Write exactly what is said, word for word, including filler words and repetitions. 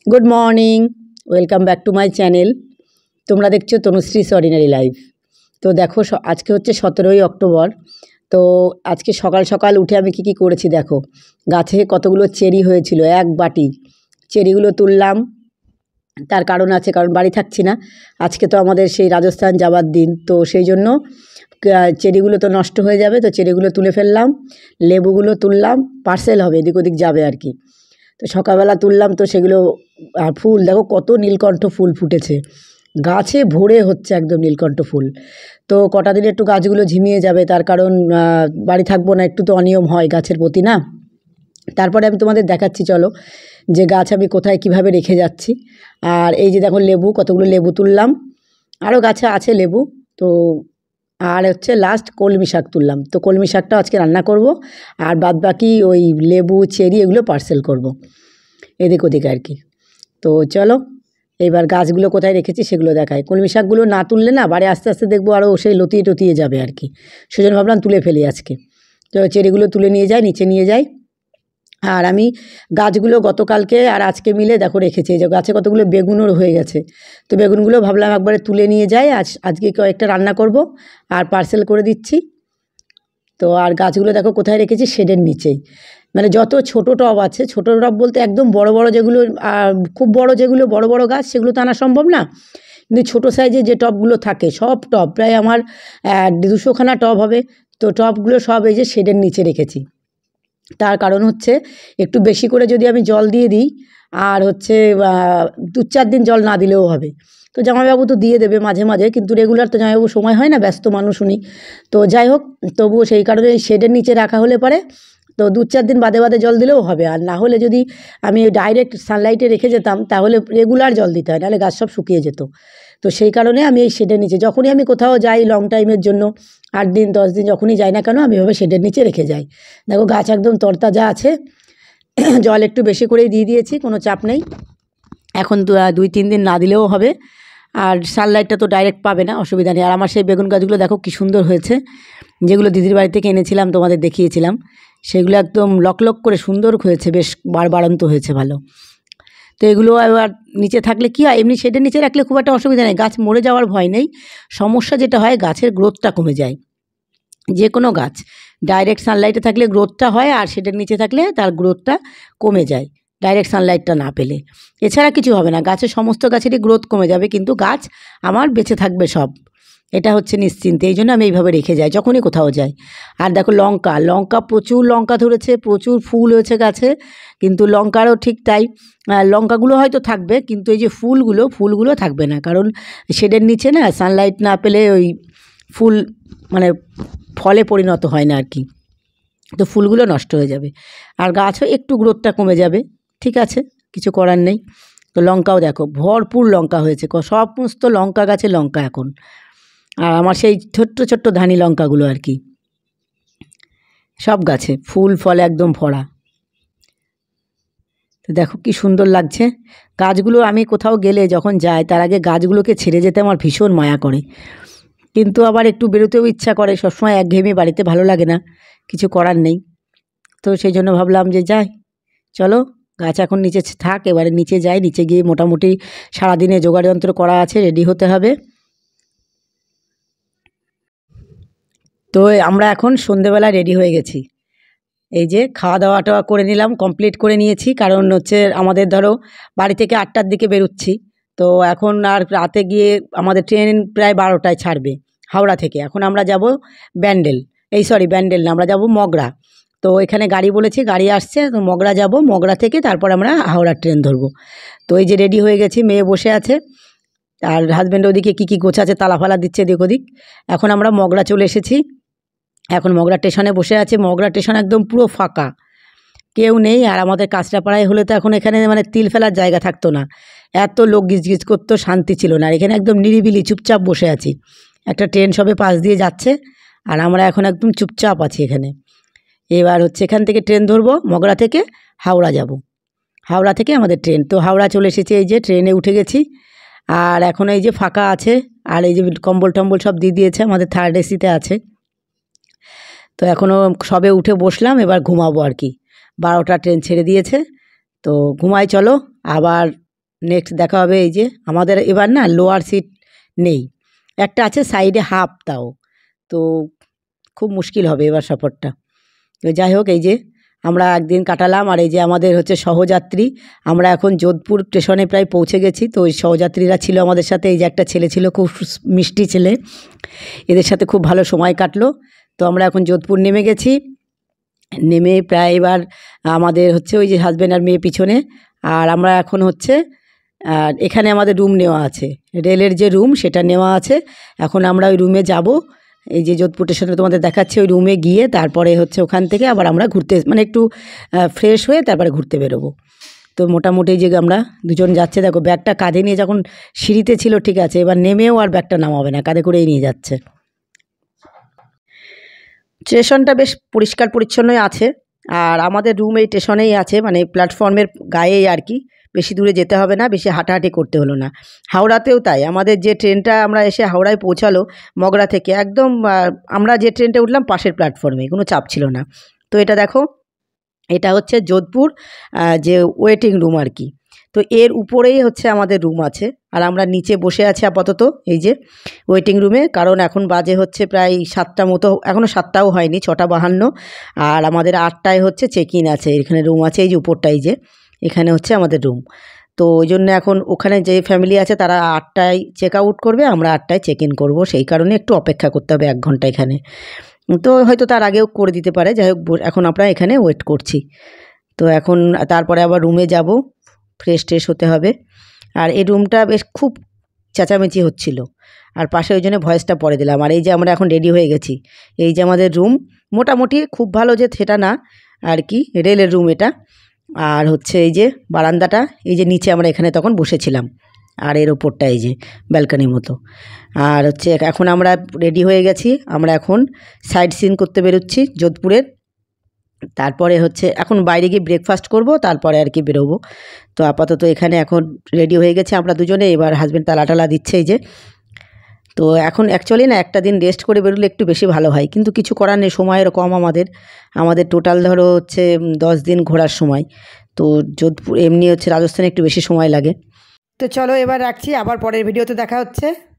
Good morning welcome back to my channel. তোমরা দেখছো তনুশ্রীস ordinary life. তো দেখো আজকে হচ্ছে সতেরোই অক্টোবর। তো আজকে সকাল সকাল উঠে আমি কি কি করেছি দেখো। গাছে কতগুলো চেরি হয়েছিল, এক বাটি চেরিগুলো তুললাম। তার কারণ আছে, কারণ বাড়ি থাকছি না আজকে, তো আমাদের সেই রাজস্থান যাওয়ার দিন, তো সেই জন্য চেরিগুলো তো নষ্ট হয়ে যাবে, তো চেরিগুলো তুলে ফেললাম। লেবুগুলো তুললাম, পার্সেল হবে, এদিক ওদিক যাবে আর কি। তো সকালবেলা তুললাম, তো সেগুলো আর ফুল দেখো কত নীলকণ্ঠ ফুল ফুটেছে, গাছে ভরে হচ্ছে একদম নীলকণ্ঠ ফুল। তো কটা দিনে একটু গাছগুলো ঝিমিয়ে যাবে, তার কারণ বাড়ি থাকবো না, একটু তো অনিয়ম হয় গাছের প্রতি না। তারপরে আমি তোমাদের দেখাচ্ছি, চলো যে গাছ আমি কোথায় কিভাবে রেখে যাচ্ছি। আর এই যে দেখো লেবু, কতগুলো লেবু তুললাম, আরও গাছে আছে লেবু। তো আর হচ্ছে লাস্ট কলমি শাক তুললাম, তো কলমি শাকটা আজকে রান্না করব, আর বাদ বাকি ওই লেবু চেরি এগুলো পার্সেল করব এদিক ওদিক আর কি। তো চলো এইবার গাছগুলো কোথায় রেখেছি সেগুলো দেখায়। কলমি শাকগুলো না তুললে না বাড়ি আস্তে আস্তে দেখবো আরও সেই লতিয়ে টতিয়ে যাবে আর কি, সেজন্য ভাবলাম তুলে ফেলি আজকে। তো চেরিগুলো তুলে নিয়ে যাই, নিচে নিয়ে যাই। আর আমি গাছগুলো গতকালকে আর আজকে মিলে দেখো রেখেছি, যে গাছে কতগুলো বেগুনও হয়ে গেছে, তো বেগুনগুলো ভাবলাম একবারে তুলে নিয়ে যাই, আজ আজকে কয়েকটা রান্না করব আর পার্সেল করে দিচ্ছি। তো আর গাছগুলো দেখো কোথায় রেখেছি, শেডের নিচেই। মানে যত ছোটো টব আছে, ছোটো টব বলতে একদম বড় বড় যেগুলো, খুব বড় যেগুলো বড় বড় গাছ সেগুলো তো আনা সম্ভব না, কিন্তু ছোটো সাইজে যে টবগুলো থাকে, সব টব প্রায় আমার দুশোখানা টব হবে। তো টবগুলো সব এই যে শেডের নিচে রেখেছি। তার কারণ হচ্ছে একটু বেশি করে যদি আমি জল দিয়ে দিই, আর হচ্ছে দু চার দিন জল না দিলেও হবে। তো জামাইবাবু তো দিয়ে দেবে মাঝে মাঝে, কিন্তু রেগুলার তো জামাইবাবু সময় হয় না, ব্যস্ত মানুষ উনি। তো যাই হোক, তবুও সেই কারণে শেডের নিচে রাখা হলে পারে তো দু চার দিন বাদে বাদে জল দিলেও হবে। আর না হলে যদি আমি ডাইরেক্ট সানলাইটে রেখে যেতাম তাহলে রেগুলার জল দিতে হয়, নাহলে গাছ সব শুকিয়ে যেত। তো সেই কারণে আমি এই শেডের নিচে, যখনই আমি কোথাও যাই লং টাইমের জন্য, আট দিন দশ দিন যখনই যাই না কেন, আমি এভাবে শেডের নিচে রেখে যাই। দেখো গাছ একদম তরতাজা আছে, জল একটু বেশি করেই দিয়ে দিয়েছি, কোনো চাপ নেই। এখন দুই তিন দিন না দিলেও হবে, আর সানলাইটটা তো ডাইরেক্ট পাবে না, অসুবিধা নেই। আর আমার সেই বেগুন গাছগুলো দেখো কী সুন্দর হয়েছে, যেগুলো দিদির বাড়ি থেকে এনেছিলাম তোমাদের দেখিয়েছিলাম, সেগুলো একদম লক লক করে সুন্দর হয়েছে, বেশ বাড়বাড়ন্ত হয়েছে ভালো। তো এগুলো এবার নিচে থাকলে কী হয়, এমনি শেডের নিচে রাখলে খুব একটা অসুবিধা নেই, গাছ মরে যাওয়ার ভয় নেই। সমস্যা যেটা হয়, গাছের গ্রোথটা কমে যায়। যে কোনো গাছ ডাইরেক্ট সানলাইটে থাকলে গ্রোথটা হয়, আর শেডের নিচে থাকলে তার গ্রোথটা কমে যায় ডাইরেক্ট সানলাইটটা না পেলে। এছাড়া কিছু হবে না, গাছের সমস্ত গাছেরই গ্রোথ কমে যাবে, কিন্তু গাছ আমার বেঁচে থাকবে সব, এটা হচ্ছে নিশ্চিন্তে। এই জন্য আমি এইভাবে রেখে যাই যখনই কোথাও যাই। আর দেখো লঙ্কা, লঙ্কা প্রচুর লঙ্কা ধরেছে, প্রচুর ফুল হয়েছে গাছে, কিন্তু লঙ্কারও ঠিক তাই, লঙ্কাগুলো হয়তো থাকবে, কিন্তু এই যে ফুলগুলো ফুলগুলো থাকবে না, কারণ শেডের নিচে না সানলাইট না পেলে ওই ফুল মানে ফলে পরিণত হয় না আর কি, তো ফুলগুলো নষ্ট হয়ে যাবে, আর গাছও একটু গ্রোথটা কমে যাবে। ঠিক আছে, কিছু করার নেই। তো লঙ্কাও দেখো ভরপুর লঙ্কা হয়েছে, সমস্ত লঙ্কা গাছে লঙ্কা এখন, আর আমার সেই ছোট্ট ছোট্ট ধানি লঙ্কাগুলো আর কি, সব গাছে ফুল ফলে একদম ভরা। তো দেখো কি সুন্দর লাগছে গাছগুলো। আমি কোথাও গেলে যখন যাই, তার আগে গাছগুলোকে ছেড়ে যেতে আমার ভীষণ মায়া করে, কিন্তু আবার একটু বেরোতেও ইচ্ছা করে, সবসময় একঘেয়েমি বাড়িতে ভালো লাগে না, কিছু করার নেই। তো সেই জন্য ভাবলাম যে যাই, চলো গাছ এখন নিচে থাক, এবারে নিচে যাই, নিচে গিয়ে মোটামুটি সারাদিনে জোগাড় যন্ত্র করা আছে, রেডি হতে হবে। তো আমরা এখন সন্ধেবেলা রেডি হয়ে গেছি, এই যে খাওয়া দাওয়া টাওয়া করে নিলাম, কমপ্লিট করে নিয়েছি, কারণ হচ্ছে আমাদের ধরো বাড়ি থেকে আটটার দিকে বেরোচ্ছি, তো এখন আর রাতে গিয়ে আমাদের ট্রেন প্রায় বারোটায় ছাড়বে হাওড়া থেকে। এখন আমরা যাব ব্যান্ডেল, এই সরি ব্যান্ডেল না, আমরা যাব মগরা। তো এখানে গাড়ি বলেছি, গাড়ি আসছে, তো মগরা যাব, মগরা থেকে তারপর আমরা হাওড়ার ট্রেন ধরবো। তো এই যে রেডি হয়ে গেছি, মেয়ে বসে আছে, আর হাজব্যান্ড ওদিকে কী কী গোছাচ্ছে, তালা ফালা দিচ্ছে এদিক ওদিক। এখন আমরা মগরা চলে এসেছি, এখন মগরা স্টেশনে বসে আছে। মগরা স্টেশন একদম পুরো ফাঁকা, কেউ নেই। আর আমাদের কাঁচরাপাড়ায় হলে তো এখন এখানে মানে তিল ফেলার জায়গা থাকতো না, এত লোক গিজগিজ করতো, শান্তি ছিল না। আর এখানে একদম নিরিবিলি চুপচাপ বসে আছি, একটা ট্রেন সবে পাশ দিয়ে যাচ্ছে, আর আমরা এখন একদম চুপচাপ আছি এখানে। এবার হচ্ছে এখান থেকে ট্রেন ধরবো, মগরা থেকে হাওড়া যাব, হাওড়া থেকে আমাদের ট্রেন। তো হাওড়া চলে এসেছি, এই যে ট্রেনে উঠে গেছি, আর এখন এই যে ফাঁকা আছে, আর এই যে কম্বল টম্বল সব দিয়ে দিয়েছে, আমাদের থার্ড এসিতে আছে। তো এখনও সবে উঠে বসলাম, এবার ঘুমাবো আর কি, বারোটা ট্রেন ছেড়ে দিয়েছে, তো ঘুমাই চলো। আবার নেক্সট দেখা হবে এই যে আমাদের এবার না লোয়ার সিট নেই, একটা আছে সাইডে হাফ, তাও তো খুব মুশকিল হবে এবার সফরটা। তো যাই হোক, এই যে আমরা একদিন কাটালাম। আর এই যে আমাদের হচ্ছে সহযাত্রী, আমরা এখন যোধপুর স্টেশনে প্রায় পৌঁছে গেছি। তো ওই সহযাত্রীরা ছিল আমাদের সাথে, এই যে একটা ছেলে ছিল খুব মিষ্টি ছেলে, এদের সাথে খুব ভালো সময় কাটলো। তো আমরা এখন যোধপুর নেমে গেছি। নেমে প্রায় এবার আমাদের হচ্ছে ওই যে হাজব্যান্ড আর মেয়ে পিছনে, আর আমরা এখন হচ্ছে আর এখানে আমাদের রুম নেওয়া আছে, রেলের যে রুম সেটা নেওয়া আছে। এখন আমরা ওই রুমে যাব, এই যে যোধপুর স্টেশনে তোমাদের দেখাচ্ছে, ওই রুমে গিয়ে তারপরে হচ্ছে ওখান থেকে আবার আমরা ঘুরতে মানে একটু ফ্রেশ হয়ে তারপরে ঘুরতে বেরোবো। তো মোটামুটি যে আমরা দুজন যাচ্ছে, দেখো ব্যাগটা কাঁধে নিয়ে, যখন সিঁড়িতে ছিল ঠিক আছে, এবার নেমেও আর ব্যাগটা নামাবে না, কাঁধে করেই নিয়ে যাচ্ছে। স্টেশনটা বেশ পরিষ্কার পরিচ্ছন্নই আছে, আর আমাদের রুম এই স্টেশনেই আছে, মানে প্ল্যাটফর্মের গায়েই আর কি, বেশি দূরে যেতে হবে না, বেশি হাঁটাহাঁটি করতে হলো না। হাওড়াতেও তাই, আমাদের যে ট্রেনটা আমরা এসে হাওড়ায় পৌঁছালো মগরা থেকে, একদম আমরা যে ট্রেনটা উঠলাম পাশের প্ল্যাটফর্মে, কোনো চাপ ছিল না। তো এটা দেখো, এটা হচ্ছে যোধপুর যে ওয়েটিং রুম আর কি। তো এর উপরেই হচ্ছে আমাদের রুম আছে, আর আমরা নিচে বসে আছি আপাতত এই যে ওয়েটিং রুমে, কারণ এখন বাজে হচ্ছে প্রায় সাতটা মতো, এখনও সাতটাও হয়নি, ছটা বাহান্ন, আর আমাদের আটটায় হচ্ছে চেক ইন আছে, এখানে রুম আছে এই যে উপরটাই, যে এখানে হচ্ছে আমাদের রুম। তো ওই জন্য এখন ওখানে যে ফ্যামিলি আছে তারা আটটায় চেক আউট করবে, আমরা আটটায় চেক ইন করবো, সেই কারণে একটু অপেক্ষা করতে হবে এক ঘন্টা এখানে। তো হয়তো তার আগেও করে দিতে পারে, যাই হোক এখন আমরা এখানে ওয়েট করছি। তো এখন তারপরে আবার রুমে যাব, ফ্রেশ ট্রেশ হতে হবে। আর এই রুমটা বেশ খুব চেঁচামেচি হচ্ছিল, আর পাশে ওই জন্য ভয়েসটা পরে দিলাম। আর এই যে আমরা এখন রেডি হয়ে গেছি, এই যে আমাদের রুম, মোটামুটি খুব ভালো যে সেটা না আর কি, রেলের রুম এটা। আর হচ্ছে এই যে বারান্দাটা, এই যে নিচে আমরা এখানে তখন বসেছিলাম, আর এর ওপরটা এই যে ব্যালকানির মতো। আর হচ্ছে এখন আমরা রেডি হয়ে গেছি, আমরা এখন সাইট সিন করতে বেরোচ্ছি যোধপুরের। তারপরে হচ্ছে এখন বাইরে গিয়ে ব্রেকফাস্ট করব, তারপরে আর কি বেরোবো। তো আপাতত এখানে এখন রেডি হয়ে গেছে আমরা দুজনে, এবার হাজব্যান্ড তালা টালা দিচ্ছে এই যে। তো এখন অ্যাকচুয়ালি না একটা দিন রেস্ট করে বেরোলে একটু বেশি ভালো হয়, কিন্তু কিছু করার নেই, সময়ের কম আমাদের আমাদের টোটাল ধরো হচ্ছে দশ দিন ঘোরার সময়। তো যোধপুর এমনি হচ্ছে রাজস্থানে একটু বেশি সময় লাগে। তো চলো এবার রাখছি, আবার পরের ভিডিওতে দেখা হচ্ছে।